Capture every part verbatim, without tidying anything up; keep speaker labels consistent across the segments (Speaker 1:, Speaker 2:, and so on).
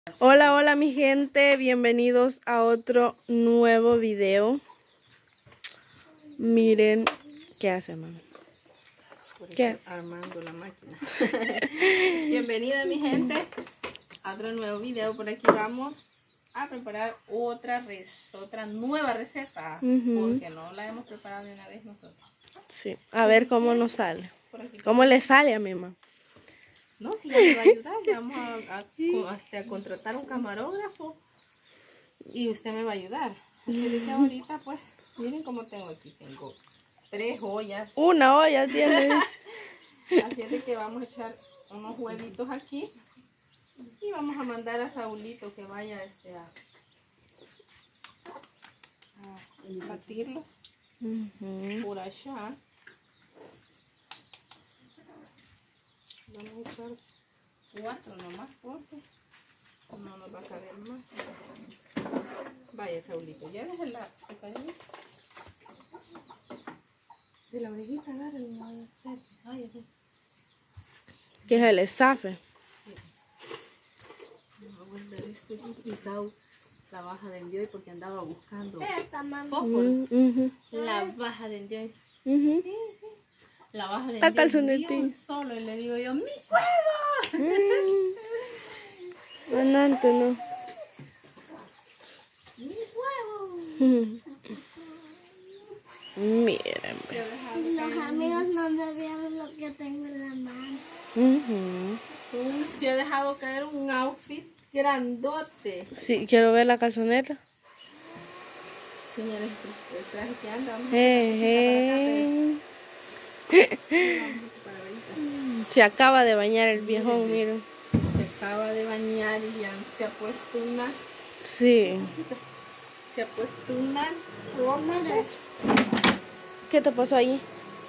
Speaker 1: Hola, hola mi gente, bienvenidos a otro nuevo video. Miren, ¿qué hace, mamá? ¿Qué hace?
Speaker 2: Armando la máquina. Bienvenida mi gente a otro nuevo video. Por aquí vamos a preparar otra res, otra nueva receta, uh-huh. Porque no la hemos preparado de una vez nosotros.
Speaker 1: Sí, a ver cómo nos sale. ¿Cómo le sale a mi mamá?
Speaker 2: No, si ya me va a ayudar, vamos a, a, hasta a contratar un camarógrafo y usted me va a ayudar. Así que ahorita pues, miren cómo tengo aquí, tengo tres ollas.
Speaker 1: Una olla tienes.
Speaker 2: Así es de que vamos a echar unos huevitos aquí y vamos a mandar a Saulito que vaya este, a, a batirlos uh-huh. por allá. Vamos a echar cuatro nomás porque no nos va a caber más. Vaya, Saulito, ya ves el azúcar de la orejita, agárralo, no vaya a ser. Ay, es
Speaker 1: que se le zafe.
Speaker 2: Sí. Vamos a guardar esto y Saúl la baja de Dios porque andaba buscando fósforo.
Speaker 1: Uh -huh.
Speaker 2: La baja de Dios.
Speaker 1: Uh -huh.
Speaker 2: Sí, sí. La baja de
Speaker 1: Está calzonetín
Speaker 2: solo y le digo yo, ¡mi huevo!
Speaker 1: Mm. Anante, no.
Speaker 2: ¡Mi huevo!
Speaker 1: Miren.
Speaker 3: Los amigos no me vieron lo que tengo en la mano.
Speaker 1: Uh -huh.
Speaker 2: Se ha dejado caer un outfit grandote.
Speaker 1: Sí, quiero ver la calzoneta.
Speaker 2: Señores, el traje que anda.
Speaker 1: Eh, eh. Se acaba de bañar el viejón, miren.
Speaker 2: Se acaba de bañar y ya se ha puesto una.
Speaker 1: Sí.
Speaker 2: Se ha puesto una.
Speaker 1: ¿Qué te pasó ahí?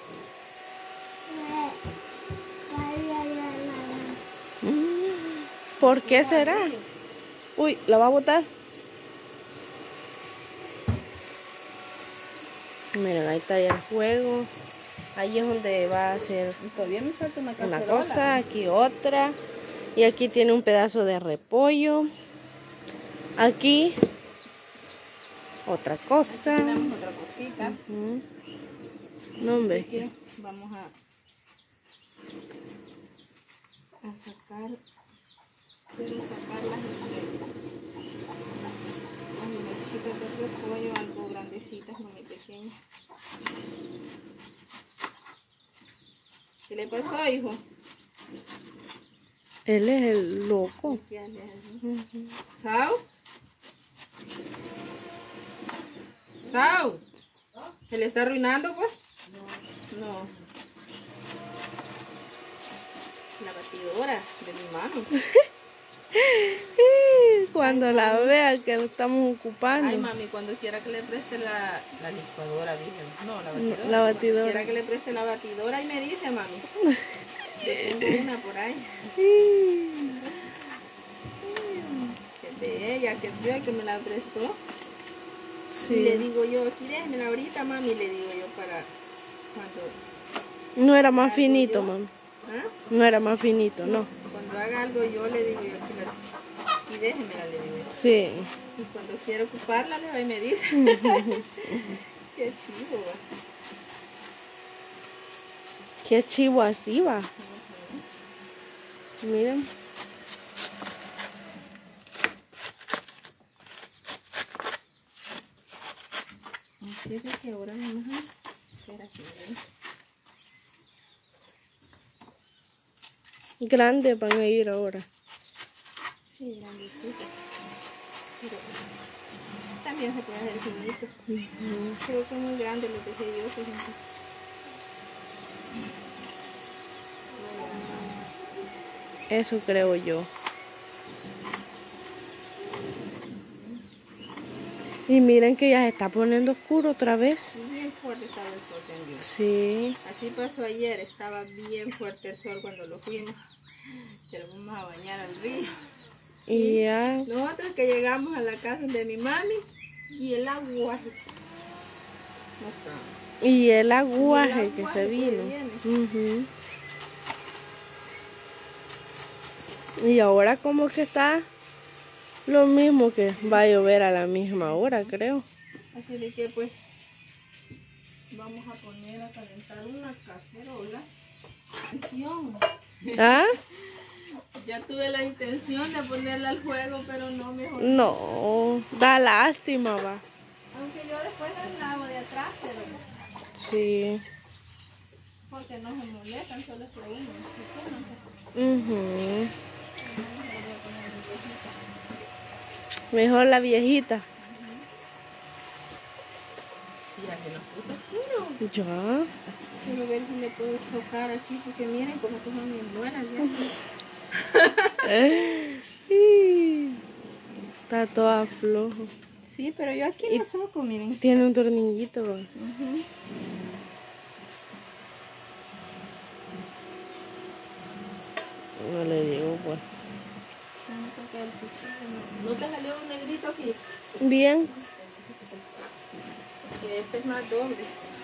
Speaker 1: ¿Por qué será? Uy, ¿la va a botar? Miren, ahí está ya el juego. Ahí es donde va a hacer
Speaker 2: todavía me falta una,
Speaker 1: una cosa, aquí otra. Y aquí tiene un pedazo de repollo. Aquí otra cosa.
Speaker 2: Aquí tenemos otra cosita.
Speaker 1: Uh-huh. No, hombre.
Speaker 2: Aquí vamos a, a sacar, quiero sacar las chiquitas de repollo, algo grandecitas, no muy pequeñas. ¿Qué le pasó, hijo?
Speaker 1: Él es el loco.
Speaker 2: Uh-huh. ¿Sau? ¿Sau? ¿Se le está arruinando, pues? No. No. La batidora de mi mami.
Speaker 1: Cuando Ay, la vea que lo estamos ocupando.
Speaker 2: Ay, mami, cuando quiera que le preste la, la licuadora, dije. No, la batidora.
Speaker 1: La batidora.
Speaker 2: Cuando quiera que le preste la batidora y me dice, mami. Yo tengo una por ahí. Que es de ella, que es de que me la prestó. Sí. Y le digo yo, aquí déjenmela ahorita, mami, le digo yo para cuando...
Speaker 1: No era más finito, yo, mami.
Speaker 2: ¿Ah?
Speaker 1: No era más finito, no.
Speaker 2: Cuando haga algo yo le digo yo, aquí la... y déjenmela, le digo yo.
Speaker 1: Sí.
Speaker 2: Y cuando quiero ocuparla, le va y me dice. Qué chivo, va.
Speaker 1: Qué chivo así va. Uh-huh. Miren.
Speaker 2: Así es de que ahora vamos a hacer así, ¿verdad?
Speaker 1: Grande van a ir ahora.
Speaker 2: Sí, grandecito. Pero también se puede hacer finito. Uh-huh. Creo que es muy grande lo que sé yo, fíjense.
Speaker 1: Eso creo yo. Y miren que ya se está poniendo oscuro otra vez.
Speaker 2: Bien fuerte estaba el sol también.
Speaker 1: Sí.
Speaker 2: Así pasó ayer, estaba bien fuerte el sol cuando lo fuimos. Que lo fuimos a bañar al río.
Speaker 1: Y, y ya.
Speaker 2: Nosotros que llegamos a la casa de mi mami y el aguaje. No
Speaker 1: y el aguaje, y el aguaje que se vino.
Speaker 2: Uh-huh.
Speaker 1: Y ahora como que está Lo mismo que va a llover a la misma hora, creo.
Speaker 2: Así de que pues vamos a poner a calentar una cacerola. Atención.
Speaker 1: ¿Ah?
Speaker 2: Ya tuve la intención de ponerla al juego, pero no mejor.
Speaker 1: No, da lástima, va.
Speaker 2: Aunque yo después la lavo de atrás, pero
Speaker 1: Sí.
Speaker 2: porque no se molestan, solo es que uno.
Speaker 1: Mhm. Mejor la viejita.
Speaker 2: Sí, ya se nos puso oscuro.
Speaker 1: Ya.
Speaker 2: Quiero ver si le puedo socar aquí, porque miren como que son bien buenas ya.
Speaker 1: Está toda flojo.
Speaker 2: Sí, pero yo aquí no soco, miren.
Speaker 1: Tiene un tornillito, va.
Speaker 2: Uh-huh.
Speaker 1: No le digo, pues.
Speaker 2: ¿No te salió un negrito aquí?
Speaker 1: Bien.
Speaker 2: Que este es más doble.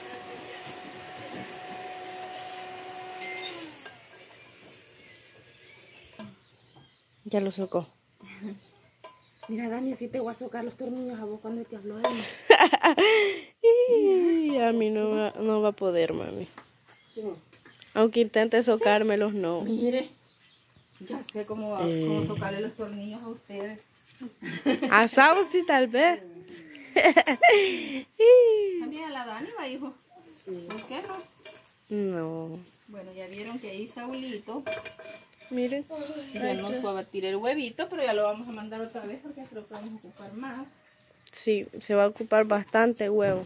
Speaker 1: Ya lo socó.
Speaker 2: Mira, Dani, así te voy a socar los tornillos a vos cuando te hablo de
Speaker 1: Y a mí no va, no va a poder, mami.
Speaker 2: Sí.
Speaker 1: Aunque intente socármelos, no.
Speaker 2: Mire, ya sé cómo, va,
Speaker 1: Eh.
Speaker 2: cómo socarle los tornillos a ustedes.
Speaker 1: A Saucy tal vez.
Speaker 2: También a la Dani va, hijo.
Speaker 1: Sí.
Speaker 2: ¿Por qué no?
Speaker 1: No.
Speaker 2: Bueno, ya vieron que ahí Saulito
Speaker 1: Miren.
Speaker 2: ya nos fue a batir el huevito, pero ya lo vamos a mandar otra vez porque creo que vamos a ocupar más.
Speaker 1: Sí, se va a ocupar bastante huevo.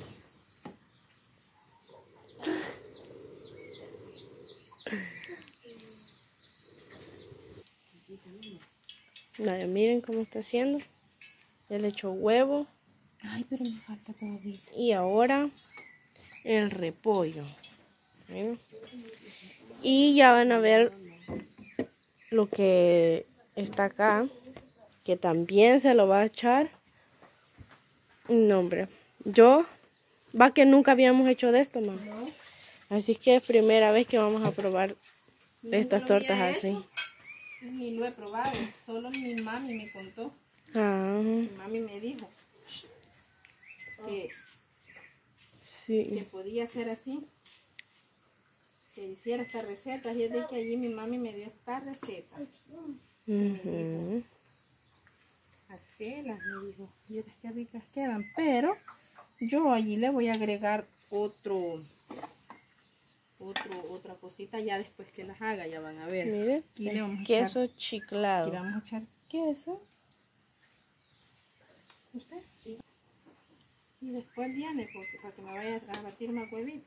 Speaker 1: Vaya, miren cómo está haciendo. Ya le echó huevo.
Speaker 2: Ay, pero me falta todavía.
Speaker 1: Y ahora el repollo. Miren. Y ya van a ver lo que está acá, que también se lo va a echar. No, hombre. Yo, va que nunca habíamos hecho de esto, mamá.
Speaker 2: ¿No?
Speaker 1: Así que es primera vez que vamos a probar
Speaker 2: Nunca
Speaker 1: estas
Speaker 2: lo había
Speaker 1: tortas así.
Speaker 2: hecho, ni lo he probado, solo mi mami me contó.
Speaker 1: Ah,
Speaker 2: Mi mami me dijo que, que
Speaker 1: sí.
Speaker 2: podía hacer así, que hiciera esta receta. Y es de que allí mi mami me dio esta receta.
Speaker 1: Ujú.
Speaker 2: Hacelas, me dijo. Y es que ricas quedan. Pero yo allí le voy a agregar otro, otro, otra cosita ya después que las haga, ya van a ver.
Speaker 1: Mire,
Speaker 2: Aquí le vamos a
Speaker 1: queso
Speaker 2: echar,
Speaker 1: chiclado.
Speaker 2: aquí le vamos a echar queso. ¿Usted? Sí. Y después viene porque, para que me vaya a batir más huevitos.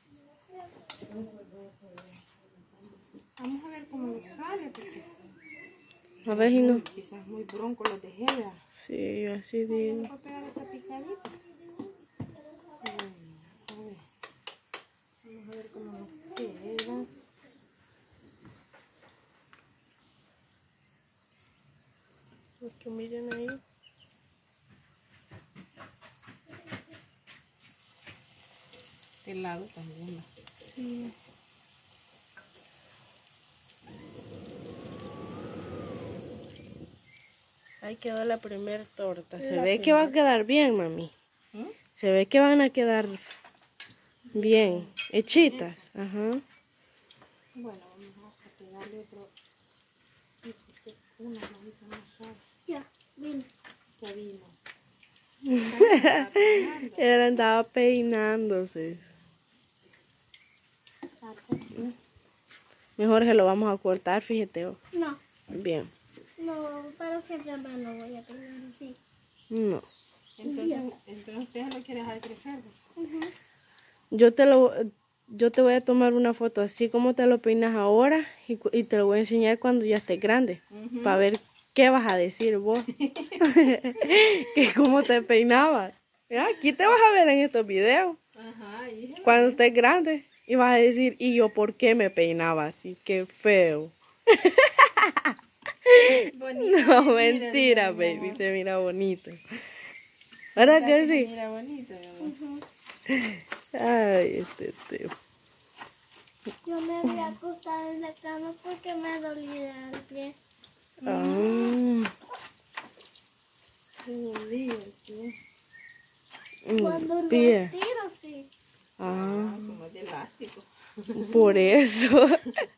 Speaker 2: Vamos a ver cómo nos sale, porque
Speaker 1: A ver si no.
Speaker 2: quizás muy bronco los dejé, ¿verdad?
Speaker 1: Sí, yo así digo.
Speaker 2: Vamos a pegar esta picadita. Bueno, a ver. Vamos a ver cómo nos queda.
Speaker 1: Los que miren ahí.
Speaker 2: Este lado también.
Speaker 1: Sí. Ahí quedó la primera torta. Se
Speaker 2: La
Speaker 1: ve que va a quedar bien, mami.
Speaker 2: ¿Mm?
Speaker 1: Se ve que van a quedar bien. Hechitas. Ajá.
Speaker 2: Bueno, vamos a pegarle otro. Sí, porque una nos hizo más suave.
Speaker 3: Ya, vino.
Speaker 2: Ya vino.
Speaker 1: Él andaba peinándose.
Speaker 2: Ah, pues sí.
Speaker 1: Mejor que lo vamos a cortar, fíjate. Oh.
Speaker 3: No,
Speaker 1: Bien.
Speaker 3: no, para siempre me lo voy a tener así.
Speaker 1: No.
Speaker 2: Entonces, entonces usted lo quiere dejar crecer.
Speaker 3: Ujú.
Speaker 1: Yo te lo yo te voy a tomar una foto así como te lo peinas ahora y, cu- y te lo voy a enseñar cuando ya estés grande.
Speaker 2: Ujú.
Speaker 1: Para ver qué vas a decir vos. Que cómo te peinabas. Ya, aquí te vas a ver en estos videos.
Speaker 2: Ajá, hija.
Speaker 1: Cuando estés grande. Y vas a decir, ¿y yo por qué me peinaba así? Qué feo.
Speaker 2: Bonito.
Speaker 1: No,
Speaker 2: se mira,
Speaker 1: mentira,
Speaker 2: digo, mi
Speaker 1: baby.
Speaker 2: amor.
Speaker 1: Se mira bonito. ¿Verdad que
Speaker 2: Se
Speaker 1: sí?
Speaker 2: mira bonito, mi amor.
Speaker 1: Ay, este tío.
Speaker 3: Yo me había acostado en la cama porque me dolía el pie.
Speaker 1: Ah.
Speaker 3: Cuando
Speaker 1: Un
Speaker 3: lo
Speaker 1: pie.
Speaker 3: estiro, sí.
Speaker 1: Ah,
Speaker 2: Como es de elástico.
Speaker 1: por eso.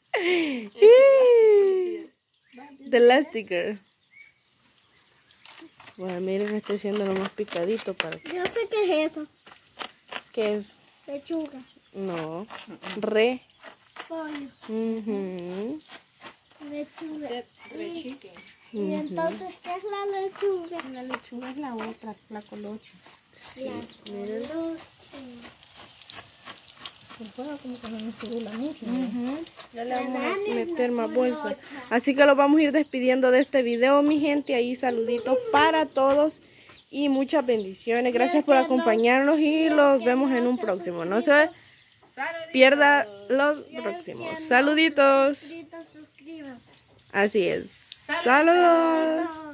Speaker 1: The Elasticer. Bueno, miren, estoy haciendo lo más picadito para que...
Speaker 3: Yo sé qué es eso.
Speaker 1: ¿Qué es?
Speaker 3: Lechuga.
Speaker 1: No. Re.
Speaker 3: Pollo.
Speaker 1: Ujú.
Speaker 3: Lechuga.
Speaker 2: Red
Speaker 3: Y,
Speaker 2: chicken.
Speaker 3: y entonces, ¿qué es la lechuga?
Speaker 2: La lechuga es la otra, la colocha.
Speaker 3: La
Speaker 1: miren.
Speaker 3: colocha.
Speaker 2: El juego como que no nos figura mucho.
Speaker 1: Ujú. Ya le vamos
Speaker 3: Banana
Speaker 1: a
Speaker 3: es
Speaker 1: meter
Speaker 3: la
Speaker 1: más bolsas.
Speaker 3: colocha.
Speaker 1: Así que los vamos a ir despidiendo de este video, mi gente. Ahí saluditos para todos y muchas bendiciones. Gracias por acompañarnos y los vemos en un próximo. No se pierda los próximos. Saluditos.
Speaker 3: Suscríbete, suscríbete.
Speaker 1: Así es.
Speaker 2: Saludos.
Speaker 1: Saludos.